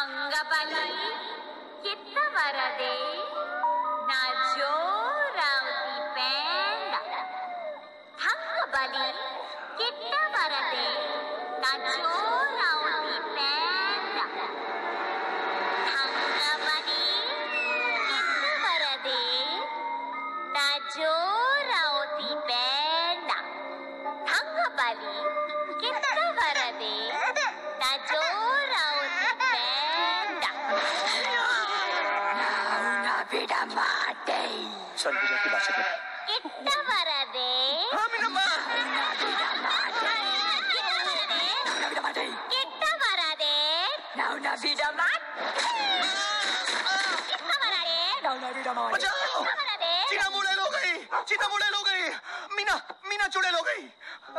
ತಂಗಬಲಿ ಕಿತ್ತವರದೆ ನಾ ಜೋರಾವತಿ ಪೇಂಡ ತಂಗಬಲಿ ಕಿತ್ತವರದೆ ನಾ ಜೋರಾವತಿ ಪೇಂಡ ತಂಗಬಲಿ ಕಿತ್ತವರದೆ ನಾ ಜೋರಾವತಿ ಪೇಂಡ ತಂಗಬಲಿ ಕಿತ್ತವರದೆ ನಾ ಜೋರಾವತಿ ಪೇಂಡ Vida mate. Sorry, bila kita bahasa kita. ಕಿತ್ತವರದೆ Minamma. Vida mate. Vida mate. ಕಿತ್ತವರದೆ Nauna vida mate. ಕಿತ್ತವರದೆ Nauna vida mate. बचाओ! ಕಿತ್ತವರದೆ चीना मुड़ेल हो गई। चीना मुड़ेल हो गई। मीना चुड़ैल हो गई।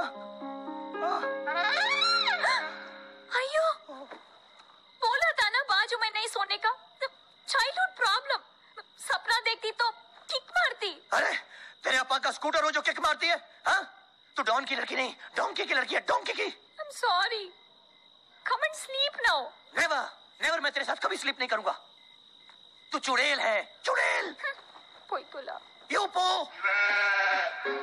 अयो बोला था ना बाजू में नहीं सोने का। Childhood problem. सपना देखती तो किक मारती। अरे तेरे अप्पा का स्कूटर हो जो किक मारती है, हाँ? तू डॉन की लड़की नहीं, डोंकी की लड़की है, डोंकी की। I'm sorry. Come and sleep now. Never मैं तेरे साथ कभी स्लीप नहीं करूंगा। तू चुड़ैल है, चुड़ैल। कोई बोला यूपो